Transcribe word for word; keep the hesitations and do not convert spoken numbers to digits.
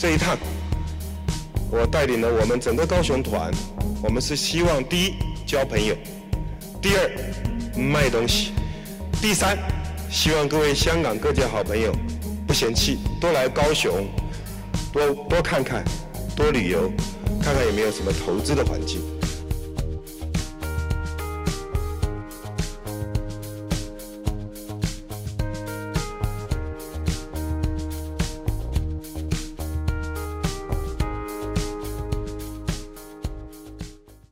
这一趟，我带领了我们整个高雄团，我们是希望第一交朋友，第二卖东西，第三希望各位香港各界好朋友不嫌弃，多来高雄，多多看看，多旅游，看看有没有什么投资的环境。